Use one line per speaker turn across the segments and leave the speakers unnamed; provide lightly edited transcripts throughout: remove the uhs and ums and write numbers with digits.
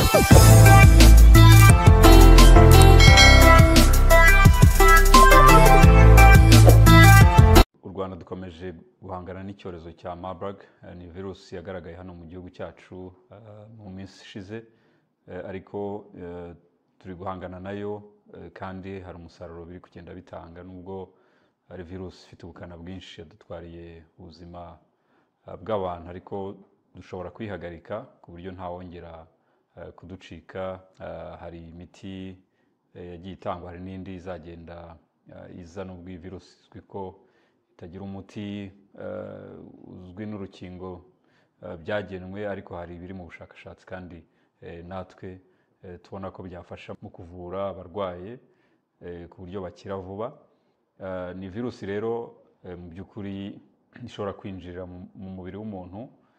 U Rwanda dukomeje guhangana n'icyorezo cya Marburg, ni virusi yagaragaye hano mu gihugu cyacu mu minsi ishize, ariko turi guhangana nayo kandi hari umusaruro biri kugenda bitanga, nubwo ari virusi ifite ubukana bwinshi yadutwariye ubuzima bw'abantu, ariko dushobora kwihagarika ku buryo ntawongera kuducika. Hari imiti yagiye itangwa, hari n'indi izagenda iza, nubwo iyi virusi izwi ko itagira umuti uzwi n'urukingo byagenwe, ariko hari ibiri mu bushakashatsi kandi natwe tubona ko byafasha mu kuvura abarwaye ku buryo bakira vuba. Ni virusi rero mu by'ukuri ishobora kwinjira mu mubiri w'umuntu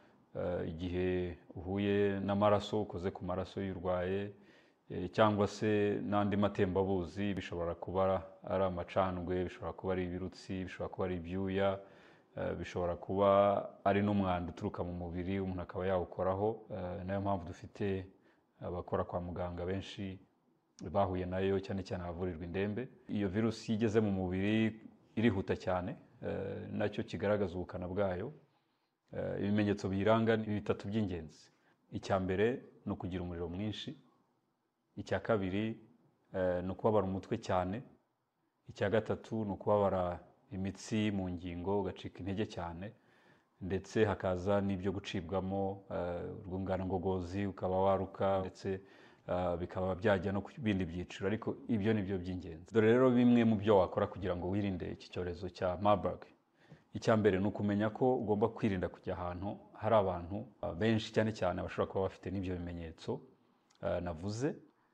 igihe uhuye n'amaraso, ukoze ku maraso y'urwaye, cyangwa se n'andi matembabuzi. Bishobora kuba ari amacandwe, bishobora kuba ari ibirutsi, bishobora kuba ari ibyuya, bishobora kuba ari n'umwanda uturuka mu mubiri umuntu akaba yawukoraho. Nayo mpamvu dufite abakora kwa muganga benshi bahuye nayo, cyane cyane abavurirwa indembe. Iyo virusi igeze mu mubiri irihuta cyane, nacyo kigaragaza ubukana bwayo. Ibimenyetso biyiranga ni bitatu by'ingenzi. Icya mbere ni ukugira umuriro mwinshi, icya kabiri ni ukubabara umutwe cyane, icya gatatu ni ukubabara imitsi mu ngingo ugacika intege cyane, ndetse hakaza n'ibyo gucibwamo urwungano ngogozi ukaba waruka, ndetse bikaba byajya no ku bindi byiciro, ariko ibyo ni byo by'ingenzi. Dore rero bimwe mu byo wakora kugira ngo wirinde iki cyorezo cya Marburg. Icya mbere ni ukumenya ko ugomba kwirinda kujya ahantu hari abantu benshi, cyane cyane bashobora kuba bafite n'ibyo bimenyetso navuze.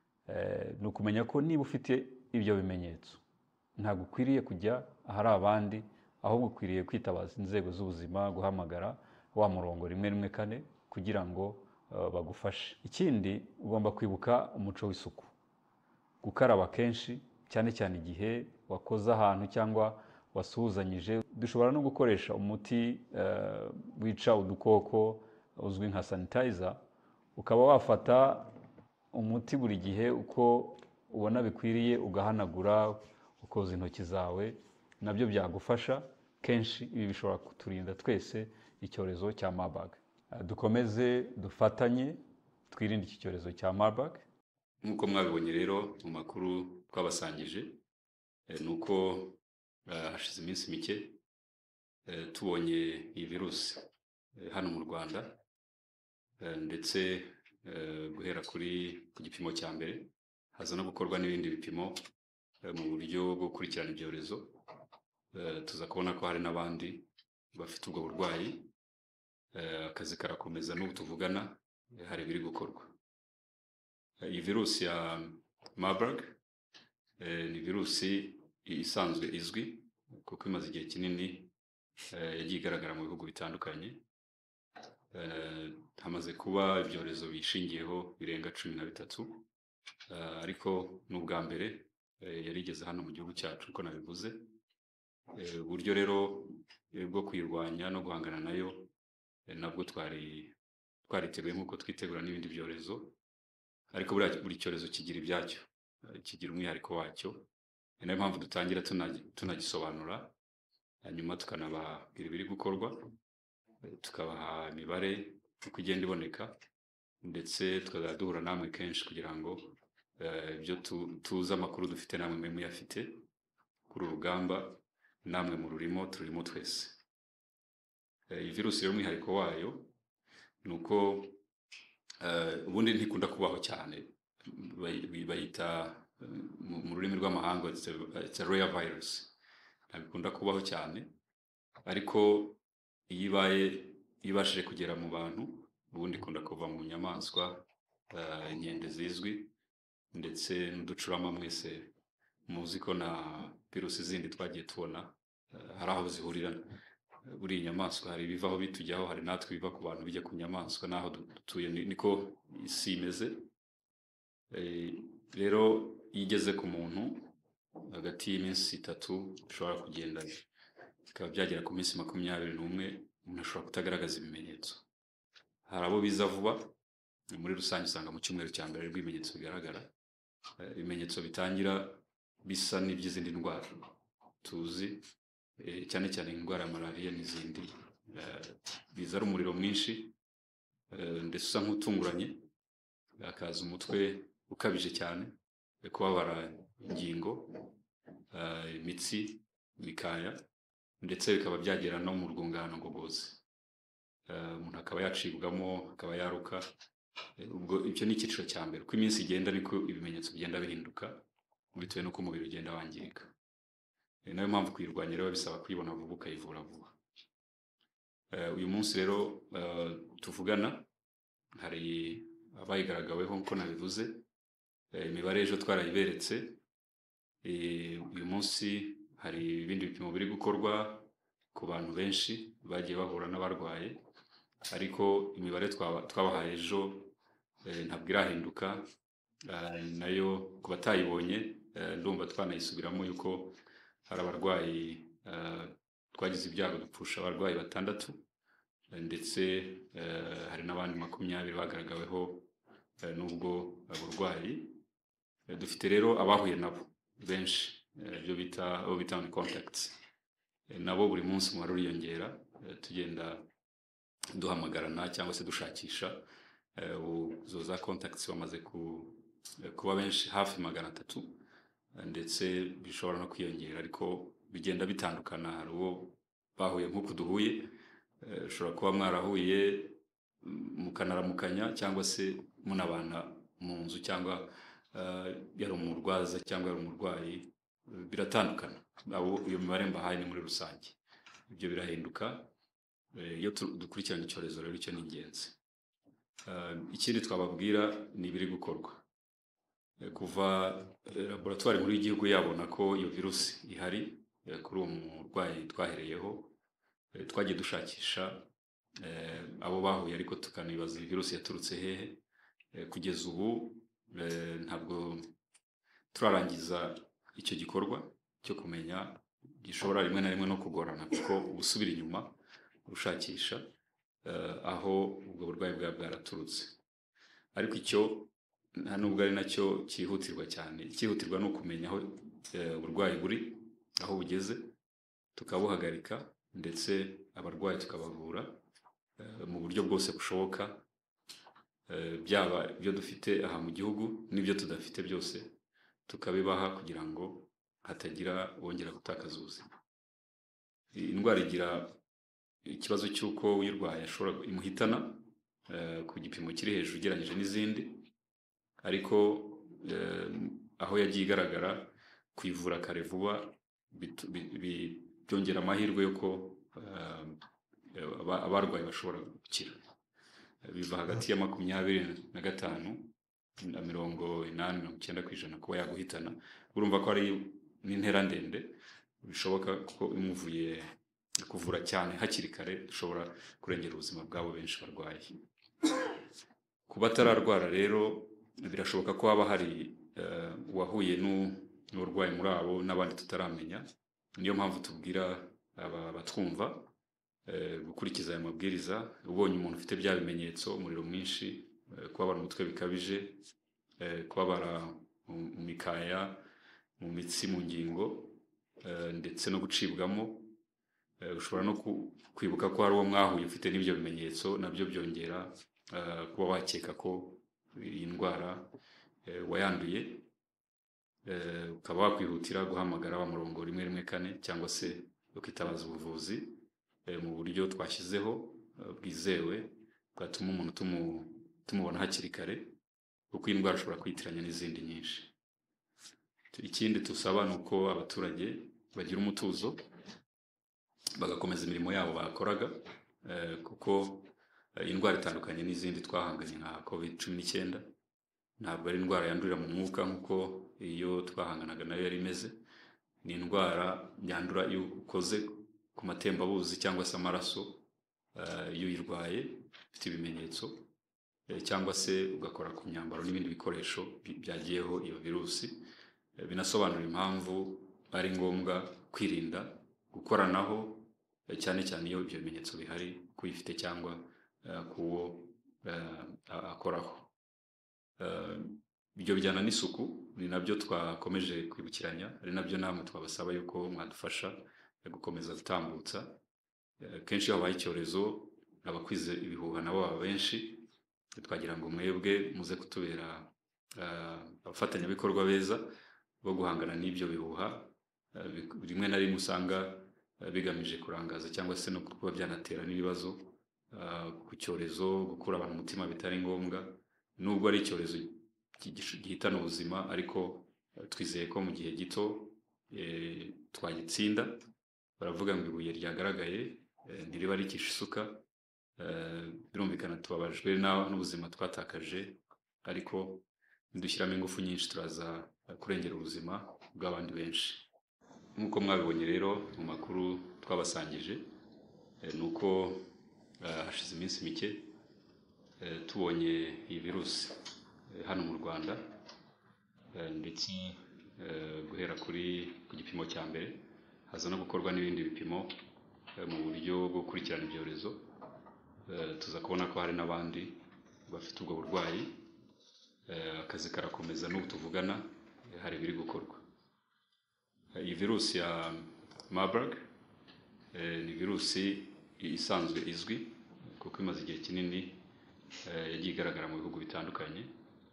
Ni ukumenya ko niba ufite ibyo bimenyetso ntabwo ukwiriye kujya ahari abandi, ahubwo ukwiriye kwitabaza inzego z'ubuzima, guhamagara wa murongo 114 kugira ngo bagufashe. Ikindi, ugomba kwibuka umuco w'isuku, gukaraba kenshi, cyane cyane igihe wakoze ahantu cyangwa wasuhuzanyije. Dushobora no gukoresha umuti wica udukoko uzwi nka sanitizer, ukaba wafata umuti buri gihe uko ubona bikwiriye, ugahanagura, ukoza intoki zawe, nabyo byagufasha kenshi. Ibi bishobora kuturinda twese icyorezo cya Marburg. Dukomeze dufatanye twirinde iki cyorezo cya Marburg.
Nk'uko mwabibonye rero mu makuru twabasangije, nuko hashize iminsi mike tubonye iyi virusi hano mu Rwanda, ndetse guhera ku gipimo cya mbere haza no gukorwa n'ibindi bipimo mu buryo bwo gukurikirana ibyorezo. Tuza kubona ko hari n'abandi bafite ubwo burwayi. Akazi karakomeza, n'ubu tuvugana hari ibiri gukorwa. Iyi virusi ya Marburg ni virusi isanzwe izwi kuko imaze igihe kinini yagiye igaragara mu bihugu bitandukanye. Hamaze kuba ibyorezo bishingiyeho birenga 13, ariko n'ubwa mbere yari igeze hano mu gihugu cyacu uko nabivuze. Uburyo rero bwo kuyirwanya no guhangana nayo nabwo twariteguye nk'uko twitegura n'ibindi byorezo, ariko buri cyorezo kigira ibyacyo, kigira umwihariko wacyo. Ni nayo mpamvu dutangira tunagisobanura, hanyuma tukanababwira ibiri gukorwa, tukabaha imibare uko igenda iboneka, ndetse tukazajya duhura namwe kenshi kugira ngo ibyo tuzi amakuru dufite namwe muyafite kuri urugamba, namwe turimo twese. Iyi virusi rero umwihariko wayo ni uko ubundi ntikunda kubaho cyane. Bayita mu rurimi rw'amahanga it's a rare virus, ntabikunda kubaho cyane, ariko iyo ibashije kugera mu bantu ubundi ikunda kuva mu nyamaswa, inkende zizwi, ndetse n'uducurama. Mwese muzi ko na virusi zindi twagiye tubona hari aho zihurira. Buri inyamaswa hari ibivaho bitujyaho, hari natwe biva ku bantu bijya ku nyamaswa, naho dutuye niko isi imeze. Rero iyo igeze ku muntu hagati y'iminsi 3 bishobora kugenda bikaba byagera ku minsi 21 umuntu ashobora kutagaragaza ibimenyetso. Hari abo biza vuba, muri rusange usanga mu cyumweru cya mbere aribwo ibimenyetso bigaragara. Ibimenyetso bitangira bisa n'iby'izindi ndwara tuzi, cyane cyane indwara ya malariya n'izindi. Biza ari umuriro mwinshi ndetse usa nk'utunguranye, hakaza umutwe ukabije cyane, kubabara ingingo, imitsi, imikaya, ndetse bikaba byagera no mu rwungano ngogozi. Umuntu akaba yacibwamo, akaba yaruka. Ubwo icyo ni icyiciro cya mbere. Uko iminsi igenda niko ibimenyetso bigenda bihinduka bitewe n'uko umubiri ugenda wangirika. Nayo mpamvu kuyirwanya rero bisaba kuyibona vuba, ukayivura vuba. Uyu munsi rero tuvugana hari abayigaragaweho nk'uko nabivuze. Imibare ejo twarayiberetse. Uyu munsi hari ibindi bipimo biri gukorwa ku bantu benshi bagiye bahura n'abarwaye, ariko imibare twabahaye ejo ntabwo irahinduka. Nayo ku batayibonye ndumva twanayisubiramo yuko hari abarwayi twagize ibyago dupfusha abarwayi 6, ndetse hari n'abandi 20 bagaragaweho n'ubwo burwayi. Dufite rero abahuye nabo benshi, ibyo bita on contacts. Nabo buri munsi umubare uriyongera, tugenda duhamagarana cyangwa se dushakisha. Zo za contacts bamaze kuba benshi, hafi 300, ndetse bishobora no kwiyongera, ariko bigenda bitandukana. Hari uwo bahuye nk'uko duhuye, ushobora kuba mwarahuye mukanaramukanya cyangwa se munabana mu nzu, cyangwa yari umurwaza cyangwa yari umurwayi, biratandukana. Iyo mibare mbahaye ni muri rusange. Ibyo birahinduka iyo dukurikirana icyorezo rero, icyo ni ingenzi. Ikindi twababwira ni ibiri gukorwa. Kuva laboratoire nkuru y'igihugu yabona ko iyo virusi ihari kuri uwo murwayi twahereyeho, twagiye dushakisha abo bahuye, ariko tukanibaza iyi virusi yaturutse hehe. Kugeza ubu ntabwo turarangiza icyo gikorwa cyo kumenya. Gishobora rimwe na rimwe no kugorana, kuko ubusubira inyuma ushakisha aho ubwo burwayi bwaraturutse. Ariko icyo nta nubwo ari nacyo cyihutirwa cyane. Icyihutirwa ni ukumenya aho uburwayi buri, aho bugeze, tukabuhagarika, ndetse abarwayi tukabavura mu buryo bwose bushoboka, byaba ibyo dufite aha mu gihugu n'ibyo tudafite byose tukabibaha, kugira ngo hatagira wongera gutakaza ubuzima. Indwara igira ikibazo cy'uko uyirwaye ashobora imuhitana ku gipimo kiri hejuru ugereranyije n'izindi, ariko aho yagiye igaragara, kuyivura kare vuba byongera amahirwe yuko abarwayi bashobora gukira. Biva hagati ya 25 na 80-90% kuba yaguhitana. Urumva ko ari n'intera ndende. Bishoboka ko imuvuye kuvura cyane hakiri kare dushobora kurengera ubuzima bwabo benshi barwaye. Ku batararwara rero birashoboka ko haba hari uwahuye n'uburwayi muri abo n'abandi tutaramenya. Niyo mpamvu tubwira abatwumva gukurikiza aya mabwiriza. Ubonye umuntu ufite bya bimenyetso, umuriro mwinshi, kubabara umutwe bikabije, kubabara mu mikaya, mu mitsi, mu ngingo, ndetse no gucibwamo, ushobora no kwibuka ko hari uwo mwahuye ufite n'ibyo bimenyetso, nabyo byongera kuba wakeka ko iyi ndwara wayanduye. Ukaba wakwihutira guhamagara wa murongo 114 cyangwa se ukitabaza ubuvuzi mu buryo twashyizeho bwizewe, bwatuma umuntu tumubona hakiri kare, kuko iyi ndwara ishobora kwitiranya n'izindi nyinshi. Ikindi tusaba ni uko abaturage bagira umutuzo, bagakomeza imirimo yabo bakoraga, kuko indwara itandukanye n'izindi twahanganye nka COVID-19. Ntabwo ari indwara yandurira mu mwuka nk'uko iyo twahanganaga nayo yari imeze. Ni indwara yandura iyo ukoze ku matembabuzi cyangwa se amaraso iyo uyirwaye ufite ibimenyetso, cyangwa se ugakora ku myambaro n'ibindi bikoresho byagiyeho iyo virusi. Binasobanura impamvu ari ngombwa kwirinda gukoranaho, cyane cyane iyo ibyo bimenyetso bihari kuyifite cyangwa kuwo akoraho. Ibyo bijyana n'isuku ni nabyo twakomeje kwibukiranya, ari nabyo namwe twabasaba yuko mwadufasha gukomeza gutambutsa. Kenshi iyo habaye icyorezo abakwize ibihuha nabo baba benshi, twagira ngo mwebwe muze kutubera abafatanyabikorwa beza bo guhangana n'ibyo bihuha rimwe na rimwe usanga bigamije kurangaza cyangwa se no kuba byanatera n'ibibazo ku cyorezo, gukura abantu umutima bitari ngombwa. Nubwo ari icyorezo gihitana ubuzima, ariko twizeye ko mu gihe gito twagitsinda. Baravuga ngo ibuye ryagaragaye ntiriba rikisha isuka. Birumvikana tubabajwe n'ubuzima twatakaje, ariko nidushyiramo ingufu nyinshi turaza kurengera ubuzima bw'abandi benshi. Nk'uko mwabibonye rero mu makuru twabasangije, ni uko hashize iminsi mike tubonye iyi virusi hano mu Rwanda, ndetse guhera ku gipimo cya mbere haza no gukorwa n'ibindi bipimo mu buryo bwo gukurikirana ibyorezo. Tuza kubona ko hari n'abandi bafite ubwo burwayi. Akazi karakomeza, n'ubu tuvugana hari ibiri gukorwa. Iyi virusi ya Marburg ni virusi isanzwe izwi kuko imaze igihe kinini yagiye igaragara mu bihugu bitandukanye.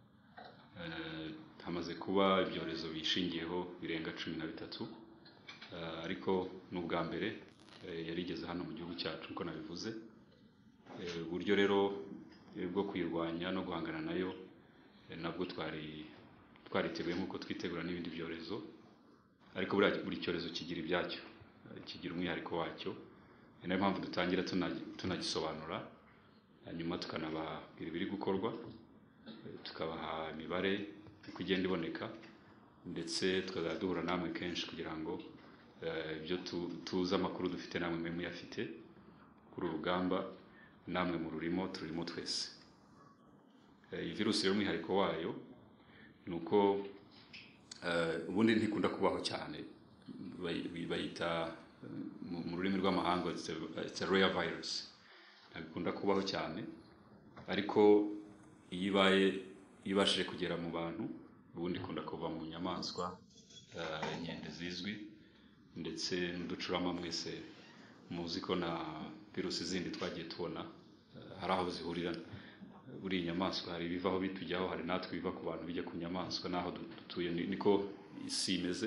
Hamaze kuba ibyorezo bishingiyeho birenga 13, ariko n'ubwa mbere yari igeze hano mu gihugu cyacu uko nabivuze. Uburyo rero bwo kuyirwanya no guhangana nayo nabwo twariteguye nk'uko twitegura n'ibindi byorezo, ariko buri cyorezo kigira ibyacyo, kigira umwihariko wacyo. Ni nayo mpamvu dutangira tunagisobanura, hanyuma tukanababwira ibiri gukorwa, tukabaha imibare uko igenda iboneka, ndetse tukazajya duhura namwe kenshi kugira ngo ibyo tuzi amakuru dufite namwe mwe muyafite kuri urugamba, namwe mu turimo twese. Iyi virusi rero umwihariko wayo ni uko ubundi ntikunda kubaho cyane. Bayita mu rurimi rw'amahanga it's a rare virus, ntabikunda kubaho cyane, ariko iyo ibashije kugera mu bantu ubundi ikunda kuva mu nyamaswa, inkende zizwi, ndetse n'uducurama mwese muzi ko na virusi zindi twagiye tubona hari aho zihurira. Buri inyamaswa hari ibivaho bitujyaho, hari natwe biva ku bantu bijya ku nyamaswa, naho dutuye niko isi imeze.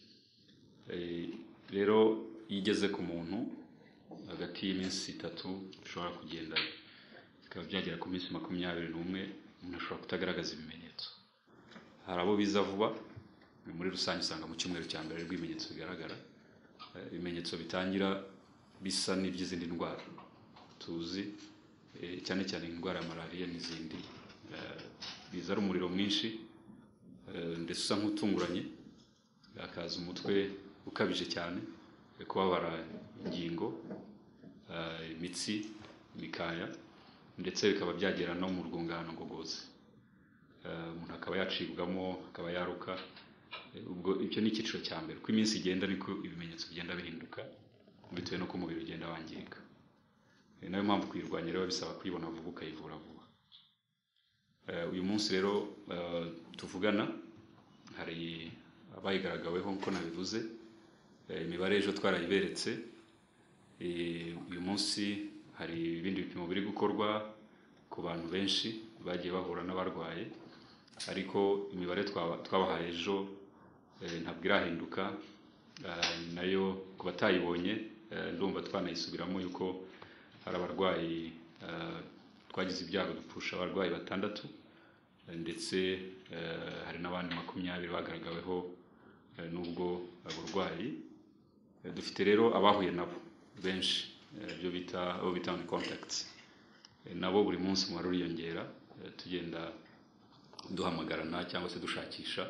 Rero iyo igeze ku muntu hagati y'iminsi 3 ushobora kugenda, bikaba byagera ku minsi 21 umuntu ashobora kutagaragaza ibimenyetso. Hari abo biza vuba, muri rusange usanga mu cyumweru cya mbere rw'ibimenyetso bigaragara. Ibimenyetso bitangira bisa n'iby'izindi ndwara tuzi, cyane cyane indwara ya malariya n'izindi. Biza ari umuriro mwinshi, ndetse usa nk'utunguranye, hakaza umutwe ukabije cyane, kubabara ingingo, imitsi, imikaya, ndetse bikaba byagera no mu rwungano ngogozi. Umuntu akaba yacibwamo, akaba yaruka. Ubwo icyo ni icyiciro cya mbere. Uko iminsi igenda niko ibimenyetso bigenda bihinduka, bitewe n'uko umubiri ugenda wangirika. Nayo mpamvu kuyirwanya rero bisaba kuyibona vuba, ukayivura vuba. Uyu munsi rero tuvugana hari abayigaragaweho nko nabivuze. Imibare ejo twarayiberetse. Uyu munsi hari ibindi bipimo biri gukorwa ku bantu benshi bagiye bahura n'abarwaye, ariko imibare twabahaye ejo ntabwo irahinduka. Nayo ku batayibonye ndumva twanayisubiramo yuko hari abarwayi twagize ibyago dupfusha abarwayi 6, ndetse hari n'abandi 20 bagaragaweho n'ubwo burwayi. Dufite rero abahuye nabo benshi, byo bita contacts. Nabo buri munsi umubare uriyongera, tugenda duhamagarana cyangwa se dushakisha.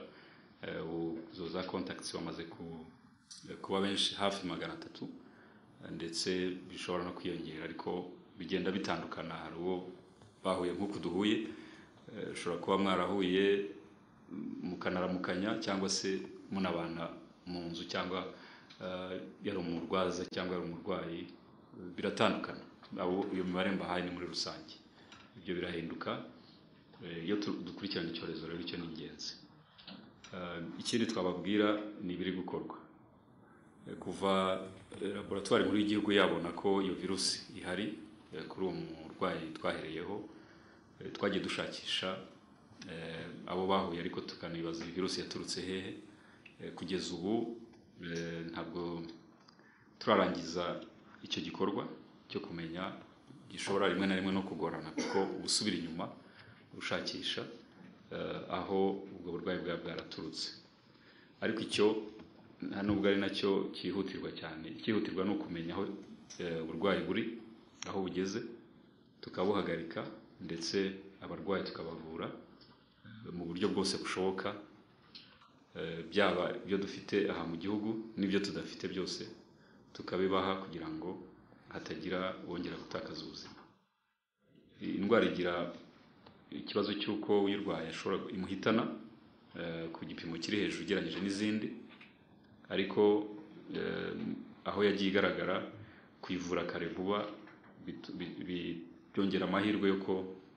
Zo za contacts bamaze kuba benshi, hafi 300, ndetse bishobora no kwiyongera, ariko bigenda bitandukana. Hari uwo bahuye nk'uko duhuye, ushobora kuba mwarahuye mukanaramukanya cyangwa se munabana mu nzu, cyangwa yari umurwaza cyangwa yari umurwayi, biratandukana. Abo iyo mibare mbahaye ni muri rusange. ibyo birahinduka iyo dukurikirana icyorezo rero icyo ni ingenzi. Ikindi twababwira ni ibiri gukorwa kuva laboratwari nkuru y'igihugu yabona ko iyo virusi ihari kuri uwo murwayi twahereyeho, twagiye dushakisha abo bahuye ariko tukanibaza virusi yaturutse hehe. Kugeza ubu ntabwo turarangiza icyo gikorwa cyo kumenya, gishobora rimwe na rimwe no kugorana kuko ubusubira inyuma ushakisha aho ubwo burwayi bwaraturutse. Ariko icyo nta nubwo ari nacyo cyihutirwa cyane. Icyihutirwa ni ukumenya aho uburwayi buri, aho bugeze, tukabuhagarika ndetse abarwayi tukabavura mu buryo bwose bushoboka, byaba ibyo dufite aha mu gihugu n'ibyo tudafite byose tukabibaha kugira ngo hatagira wongera gutakaza ubuzima. Indwara igira ikibazo cy'uko uyirwaye ashobora imuhitana ku gipimo kiri hejuru ugereranyije n'izindi, ariko aho yagiye igaragara kwivura kare vuba byongera amahirwe y'uko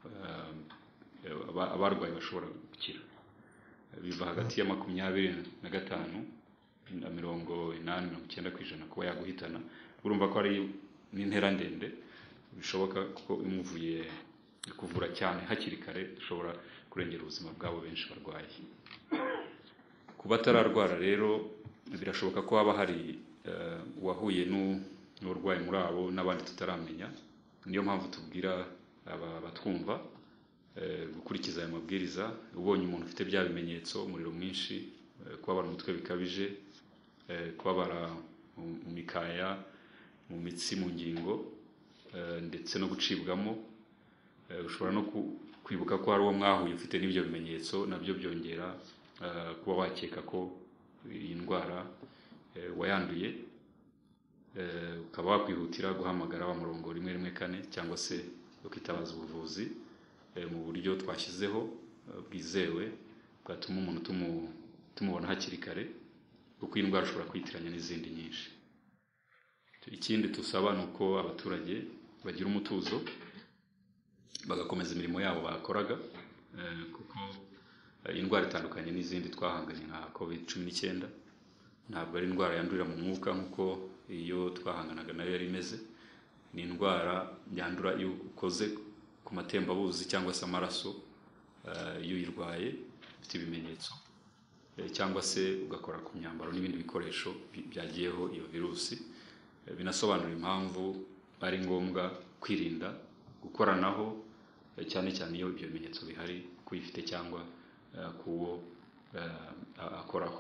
abarwayi bashobora gukira. Biva hagati ya 25% na 80-90% kuba yaguhitana. Urumva ko ari n'intera ndende bishoboka kuko imuvuye kuvura cyane hakiri kare dushobora kurengera ubuzima bwabo benshi barwaye. Kuba atararwara rero birashoboka ko haba hari uwahuye n'uburwayi muri abo n'abandi tutaramenya. Niyo mpamvu tubwira abatwumva gukurikiza aya mabwiriza. Ubonye umuntu ufite bya bimenyetso, umuriro mwinshi, kubabara umutwe bikabije, kubabara mu mikaya, mu mitsi, mu ngingo, ndetse no gucibwamo, ushobora no kwibuka ko hari uwo mwahuye ufite n'ibyo bimenyetso, nabyo byongera kuba wakeka ko iyi ndwara wayanduye. Ukaba wakwihutira guhamagara wa murongo 114 cyangwa se ukitabaza ubuvuzi mu buryo twashyizeho bwizewe bwatuma umuntu tumubona hakiri kare, kuko iyi ndwara ushobora kwitiranya n'izindi nyinshi. Ikindi tusaba ni uko abaturage bagira umutuzo bagakomeza imirimo yabo bakoraga, kuko indwara itandukanye n'izindi twahanganye nka COVID-19. Ntabwo ari indwara yandurira mu mwuka nk'uko iyo twahanganaga nayo yari imeze. Ni indwara yandura iyo ukoze ku matembabuzi cyangwa se amaraso iyo uyirwaye ufite ibimenyetso, cyangwa se ugakora ku myambaro n'ibindi bikoresho byagiyeho iyo virusi. Binasobanura impamvu ari ngombwa kwirinda gukoranaho, cyane cyane iyo ibyo bimenyetso bihari kuyifite cyangwa kuwo akoraho.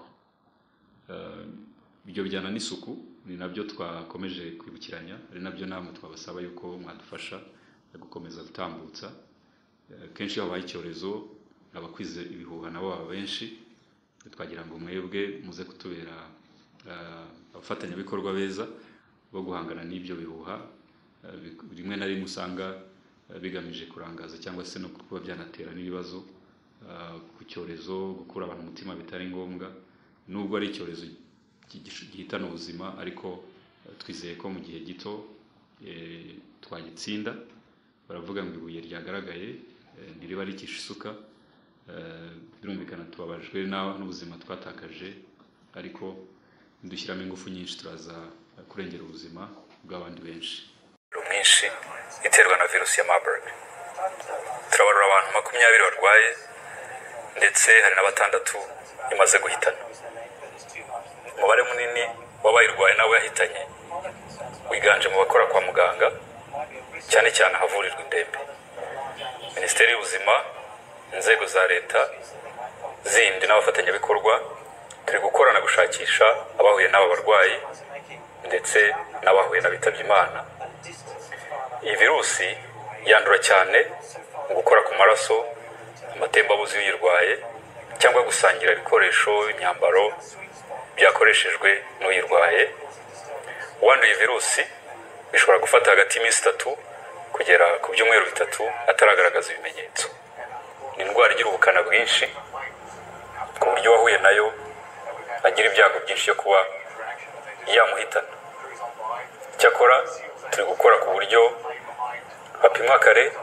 Ibyo bijyana n'isuku ni nabyo twakomeje kwibukiranya, ari nabyo namwe twabasaba yuko mwadufasha gukomeza gutambutsa. Kenshi iyo habaye icyorezo abakwize ibihuha nabo baba benshi. Twagira ngo mwebwe muze kutubera abafatanyabikorwa beza bo guhangana n'ibyo bihuha. Rimwe na rimwe usanga bigamije kurangaza cyangwa se no kuba byanatera n'ibibazo ku cyorezo, gukura abantu umutima bitari ngombwa. Nubwo ari icyorezo gihitana ubuzima, ariko twizeye ko mu gihe gito twagitsinda. Baravuga ngo ibuye ryagaragaye ntiriba rikisha isuka. Birumvikana tubabajwe n'ubuzima twatakaje, ariko dushyiramo ingufu nyinshi turaza kurengera ubuzima bw'abandi benshi.
Mwinshi iterwa na virusi ya Marburg. Turabarura abantu 20 barwaye ndetse hari na 6 imaze guhitana. Umubare munini w'abayirwaye nabo yahitanye wiganje mu bakora kwa muganga, cyane cyane havurirwa indembe. Minisiteri y'Ubuzima, inzego za leta zindi n'abafatanyabikorwa turi gukorana gushakisha abahuye n'aba barwayi ndetse n'abahuye n'abitabye Imana. Iyi virusi yandura cyane mu gukora ku maraso, amatembabuzi y'uyirwaye, cyangwa gusangira ibikoresho, imyambaro byakoreshejwe n'uyirwaye. Uwanduye virusi bishobora gufata hagati y'iminsi 3 kugera ku byumweru 3 ataragaragaza ibimenyetso. Ni indwara igira ubukana bwinshi ku buryo wahuye nayo agira ibyago byinshi byo kuba yamuhitana. Cyakora turi gukora ku buryo bapimwa kare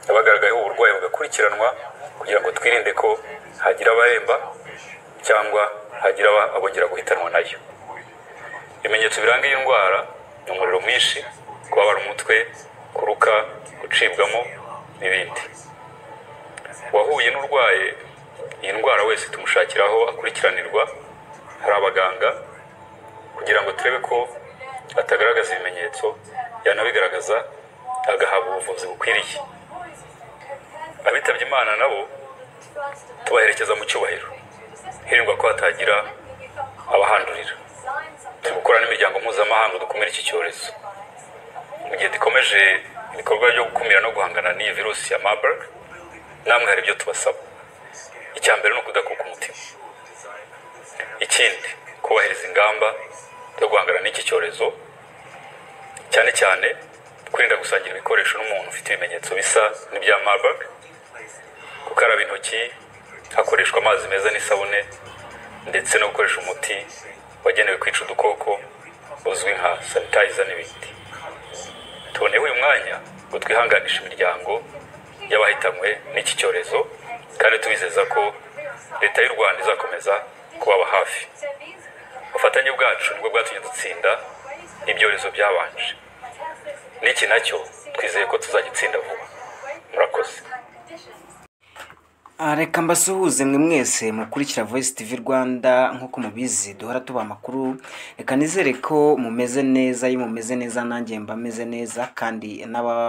abagaragayeho uburwayi bagakurikiranwa kugira ngo twirinde ko hagira abaremba cyangwa hagira abongera guhitanwa nayo. Ibimenyetso biranga iyi ndwara ni umuriro mwinshi, kubabara umutwe, kuruka, gucibwamo n'ibindi. Uwahuye n'urwaye iyi ndwara wese tumushakiraho akurikiranirwa, hari abaganga kugira ngo turebe ko atagaragaza ibimenyetso, yanabigaragaza agahabwa ubuvuzi bukwiriye. Abitabye Imana nabo tubaherekeza mu cyubahiro, hirindwa ko hatagira abahandurira. Turi gukora n'imiryango mpuzamahanga dukumira iki cyorezo. Mu gihe dukomeje ibikorwa byo gukumira no guhangana n'iyi virusi ya Marburg, namwe hari ibyo tubasaba. Icya mbere ni ukudakuka umutima. Ikindi, kubahiriza ingamba zo guhangana n'iki cyorezo, cyane cyane kwirinda gusangira ibikoresho n'umuntu ufite ibimenyetso bisa n'ibya Marburg, gukaraba intoki hakoreshwa amazi meza n'isabune, ndetse no gukoresha umuti wagenewe kwica udukoko uzwi nka sanitizer n'ibindi. Tuboneyeho uyu mwanya ngo twihanganishe imiryango y'abahitanywe n'iki cyorezo, kandi tubizeza ko leta y'u Rwanda izakomeza kubaba hafi. Ubufatanye bwacu nibwo bwatumye dutsinda ibyorezo byabanje. N'iki nacyo twizeye ko tuzagitsinda vuba. Murakoze.
Reka mbasuhuze mwe mwese mukurikira Voice TV Rwanda. Nk'uko mubizi duhora tuba amakuru, reka nizere ko mumeze neza. Iyo mumeze neza nanjye mba meze neza, kandi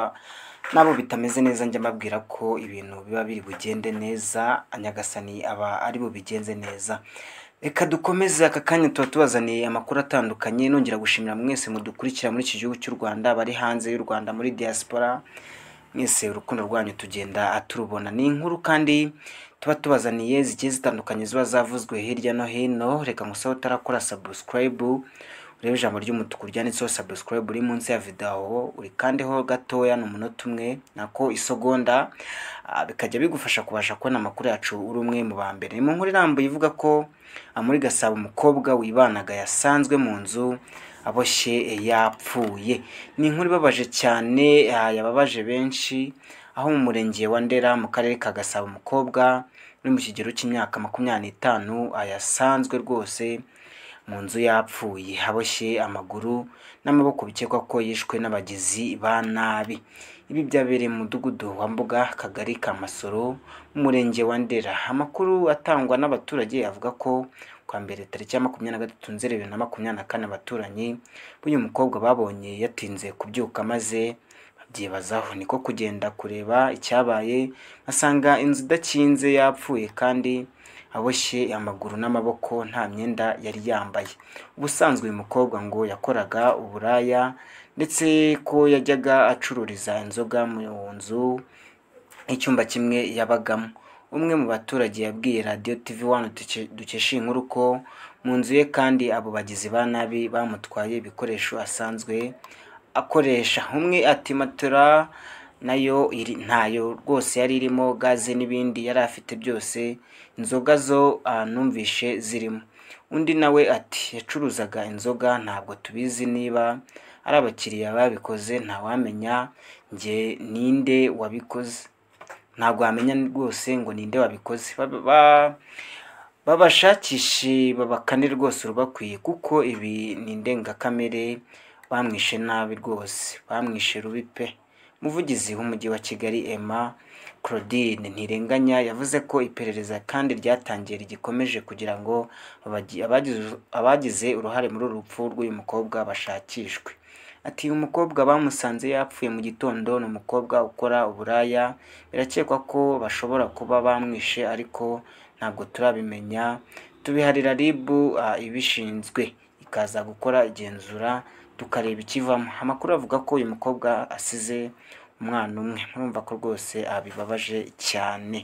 nabo bitameze neza njya mbabwira ko ibintu biba biri bugende neza, Nyagasani aba ari bubigenze neza. Reka dukomeze aka kanya tuba tubazaniye amakuru atandukanye. Nongera gushimira mwese mudukurikira muri iki gihugu cy'u Rwanda, bari hanze y'u Rwanda muri diaspora. Mwese urukundo rwanyu tugenda aturubona. Ni inkuru kandi tuba tubazaniye zigiye zitandukanye ziba zavuzwe hirya no hino. Reka ngusaho utarakora subscribe, urebe ijambo ry'umutuku ryanditseho subscribe uri munsi ya video, uri kandeho gatoya n'umunota umwe nako isogonda, bikajya bigufasha kubasha kubona amakuru yacu uri umwe mu ba mbere. Mu nkuru irambuye ivuga ko muri Gasabo umukobwa wibanaga yasanzwe mu nzu aboshye yapfuye. Ni inkuru ibabaje cyane, yababaje benshi, aho mu murenge wa Ndera mu karere ka Gasabo umukobwa uri mu kigero cy'imyaka 25 yasanzwe rwose mu nzu yapfuye, aboshye amaguru n'amaboko, bikekwa ko yishwe n'abagizi ba nabi. Ibi byabereye mu mudugudu wa Mbuga, Kagari ka Masoro, mu murenge wa Ndera. Amakuru atangwa n'abaturage avuga ko kwa mbere tariki ya 23 Nzeri 2024 abaturanyi b'uyu mukobwa babonye yatinze kubyuka, maze babyibazaho, niko kugenda kureba icyabaye, basanga inzu idakinze yapfuye kandi aboshye amaguru n'amaboko, nta myenda yari yambaye. Ubusanzwe uyu mukobwa ngo yakoraga uburaya, ndetse ko yajyaga acururiza inzoga mu nzu icyumba kimwe yabagamo. Umwe mu baturage yabwiye Radio TV1 dukesha inkuru ko mu nzu ye kandi abo bagizi ba nabi bamutwaye ibikoresho asanzwe akoresha. Umwe ati matora nayo ntayo rwose yari irimo, gaze n'ibindi yari afite byose, inzoga zo numvishe zirimo. Undi nawe ati yacuruzaga inzoga, ntabwo tubizi niba ari abakiriya babikoze, ntawamenya nge ninde wabikoze, ntabwo wamenya rwose ngo ninde wabikoze. Babashakishe babakane rwose urubakwiye, kuko ibi ni indengakamere, bamwishe nabi rwose, bamwishe rubi pe. Umuvugizi w'umujyi wa Kigali Emma Claudine Ntirenganya yavuze ko iperereza kandi ryatangiye rigikomeje kugira ngo abagize uruhare muri urupfu rw'uyu mukobwa bashakishwe. Ati umukobwa bamusanze yapfuye mu gitondo, ni umukobwa ukora uburaya, birakekwa ko bashobora kuba bamwishe ariko ntabwo turabimenya, tubiharira RIB ibishinzwe ikaza gukora igenzura tukareba ikivamo. Amakuru avuga ko uyu mukobwa asize umwana umwe. Murumva ko rwose bibabaje cyane.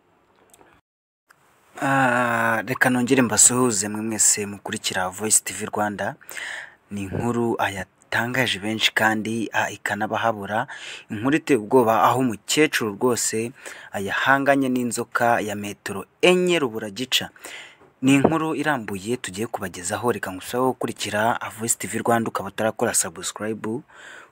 Reka nongere mbasuhuze mwe mwese mukurikira Voice TV Rwanda. Ni inkuru yatangaje benshi kandi ikanabahabura. Inkuru iteye ubwoba, aho umukecuru rwose yahanganye n'inzoka ya metero 4 rubura gica. Ni inkuru irambuye tugiye kubagezaho. Reka ngusaho gukurikira Voice TV Rwanda, ukaba utarakora subscribe,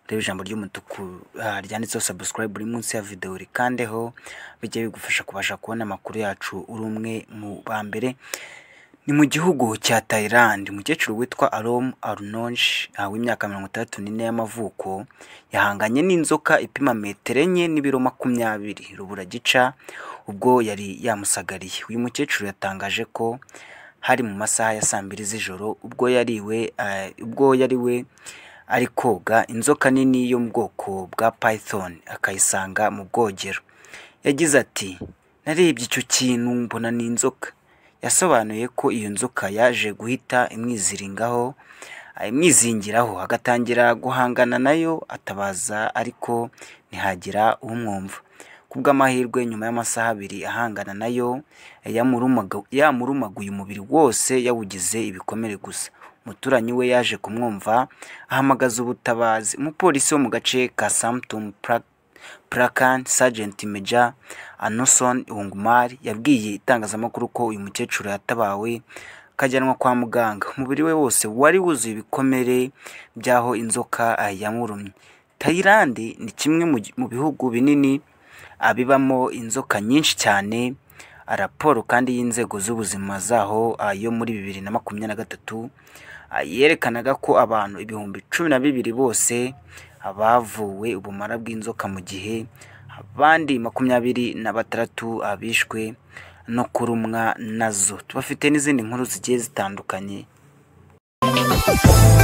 reba ijambo ry'umutuku ryanditseho subscribe buri munsi ya video rikandeho bijye bigufasha kubasha kubona amakuru yacu uri umwe mu ba mbere. Ni mu gihugu cya Thailand, umukecuru witwa Arom Arunonj w'imyaka 34 y'amavuko yahanganye n'inzoka ipima metero 4 n'ibiro 20 rubura gica ubwo yari yamusagariye. Uyu mukecuru yatangaje ko hari mu masaha ya 2 z'ijoro ubwo yariwe ari koga inzoka nini yo mu bwoko bwa python akayisanga mu bwogero. Yagize ati narebye icyo kintu mbona ni inzoka. Yasobanuye ko iyo nzoka yaje guhita imwizingiraho agatangira guhangana nayo atabaza ariko ntihagira umwumva. Kubw'amahirwe nyuma y'amasaha 2 ahangana nayo yamurumaguye umubiri wose yawugize ibikomere gusa. Umuturanyi we yaje kumwumva ahamagaza ubutabazi. Umupolisi wo mu gace ka Samtum Prakan Sergeant Major Anoson Ungumar yabwiye itangazamakuru ko uyu mukecuru yatabawe akajyanwa kwa muganga. Umubiri we wose wari wuzuye ibikomere byaho inzoka yamurumye. Thailand ni kimwe mu bihugu binini abibamo inzoka nyinshi cyane. Raporo kandi y'inzego z'ubuzima zaho yo muri 2023 yerekanaga ko abantu 12,000 bose abavuwe ubumara bw'inzoka mu gihe abandi 26 abishwe no kurumwa nazo. Tubafite n'izindi nkuru zigiye zitandukanye.